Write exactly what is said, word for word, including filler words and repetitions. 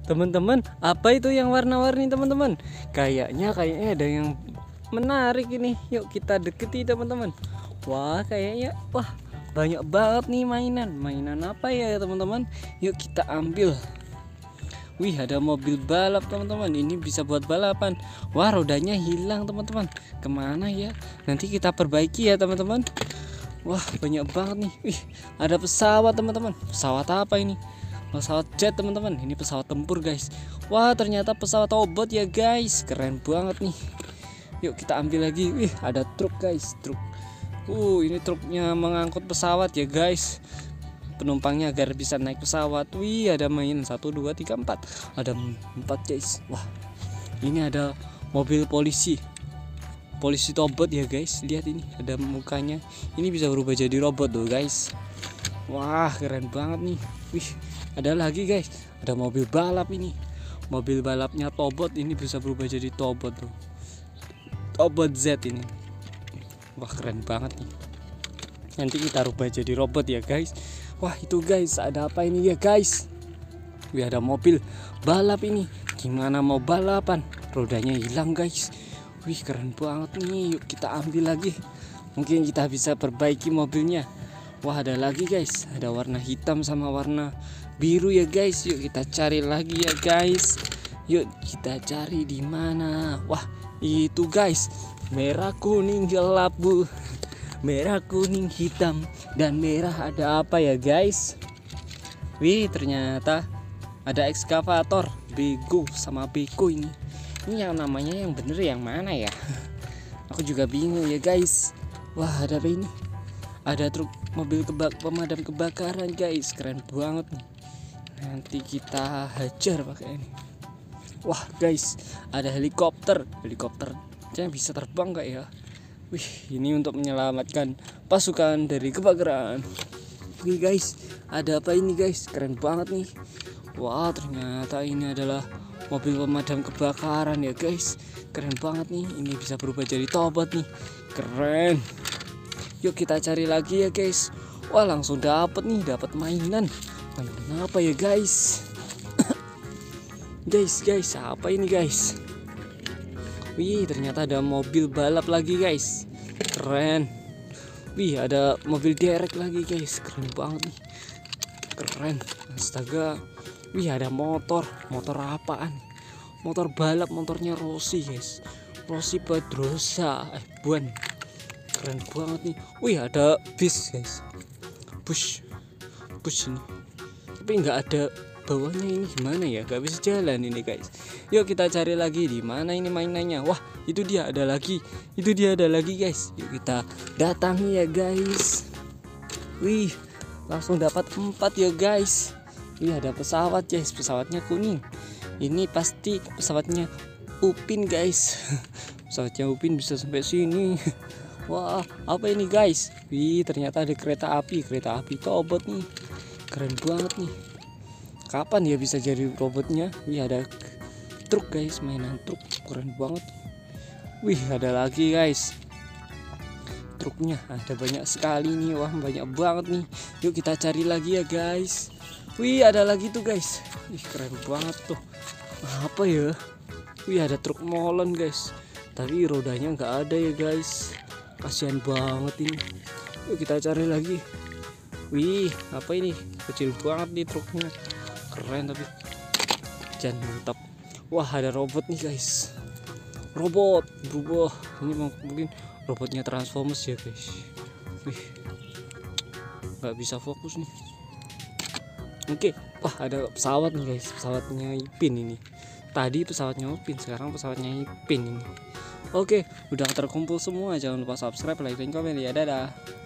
Teman-teman, apa itu yang warna-warni teman-teman? Kayaknya kayaknya ada yang menarik ini. Yuk kita deketi teman-teman. Wah, kayaknya wah banyak banget nih mainan. Mainan apa ya teman-teman? Yuk kita ambil. Wih, ada mobil balap teman-teman. Ini bisa buat balapan. Wah, rodanya hilang teman-teman. Kemana ya? Nanti kita perbaiki ya teman-teman. Wah, banyak banget nih. Wih, ada pesawat teman-teman. Pesawat apa ini? Pesawat jet teman-teman. Ini pesawat tempur guys. Wah, ternyata pesawat robot ya guys. Keren banget nih. Yuk kita ambil lagi. Wih, ada truk guys. Truk. Uh, ini truknya mengangkut pesawat ya guys. Penumpangnya agar bisa naik pesawat. Wih, ada main satu dua tiga empat. Ada empat guys. Wah, ini ada mobil polisi. Polisi robot ya guys. Lihat ini, ada mukanya. Ini bisa berubah jadi robot tuh guys. Wah, keren banget nih. Wih, ada lagi guys. Ada mobil balap ini. Mobil balapnya Tobot, ini bisa berubah jadi Tobot tuh. Tobot Z ini. Wah, keren banget nih. Nanti kita rubah jadi robot ya guys. Wah, itu guys, ada apa ini ya guys? Wih, ada mobil balap ini. Gimana mau balapan? Rodanya hilang guys. Wih, keren banget nih. Yuk kita ambil lagi. Mungkin kita bisa perbaiki mobilnya. Wah, ada lagi guys. Ada warna hitam sama warna biru ya guys. Yuk kita cari lagi ya guys. Yuk kita cari di mana? Wah, itu guys. Merah kuning gelap bu. Merah kuning hitam dan merah. Ada apa ya guys? Wih, ternyata ada ekskavator Bego sama Beko ini. Ini yang namanya yang bener yang mana ya? Aku juga bingung ya guys. Wah, ada apa ini? Ada truk mobil kebak pemadam kebakaran guys. Keren banget nih. Nanti kita hajar pakai ini. Wah guys, ada helikopter. Helikopternya bisa terbang gak ya? Wih, ini untuk menyelamatkan pasukan dari kebakaran. Wih guys, ada apa ini guys? Keren banget nih. Wah, ternyata ini adalah mobil pemadam kebakaran ya guys. Keren banget nih. Ini bisa berubah jadi Tobot nih. Keren. Yuk kita cari lagi ya guys. Wah, langsung dapat nih, dapat mainan. Mainan apa ya guys? Guys, guys, apa ini guys? Wih, ternyata ada mobil balap lagi guys. Keren. Wih, ada mobil derek lagi guys. Keren banget nih. Keren. Astaga. Wih, ada motor. Motor apaan? Motor balap, motornya Rossi guys. Rossi Pedrosa. Eh, Buan. Keren banget nih. Wih, ada bis guys. Bus. Bus ini. Tapi nggak ada bawahnya, ini gimana ya? Gak bisa jalan ini guys. Yuk kita cari lagi di mana ini mainannya. Wah, itu dia ada lagi. Itu dia ada lagi guys. Yuk kita datangi ya guys. Wih, langsung dapat empat ya guys. Wih, ada pesawat guys. Pesawatnya kuning. Ini pasti pesawatnya Upin guys. Pesawatnya Upin bisa sampai sini. Wah, apa ini guys? Wih, ternyata ada kereta api. Kereta api Tobot nih. Keren banget nih. Kapan ya bisa jadi robotnya? Wih, ada truk guys, mainan truk. Keren banget. Wih, ada lagi guys. Truknya ada banyak sekali nih. Wah, banyak banget nih. Yuk kita cari lagi ya guys. Wih, ada lagi tuh guys. Wih, keren banget tuh. Apa ya? Wih, ada truk molen guys. Tapi rodanya nggak ada ya guys. Kasihan banget ini. Yuk kita cari lagi. Wih, apa ini? Kecil banget nih truknya. Keren tapi jangan mantap. Wah, ada robot nih guys. Robot berubah. Ini mungkin robotnya Transformers ya guys. Wih, nggak bisa fokus nih. Oke, wah ada pesawat nih guys. Pesawatnya Ipin ini. Tadi pesawatnya Upin, sekarang pesawatnya Ipin ini. Oke, udah terkumpul semua. Jangan lupa subscribe, like, dan komen ya. Dadah.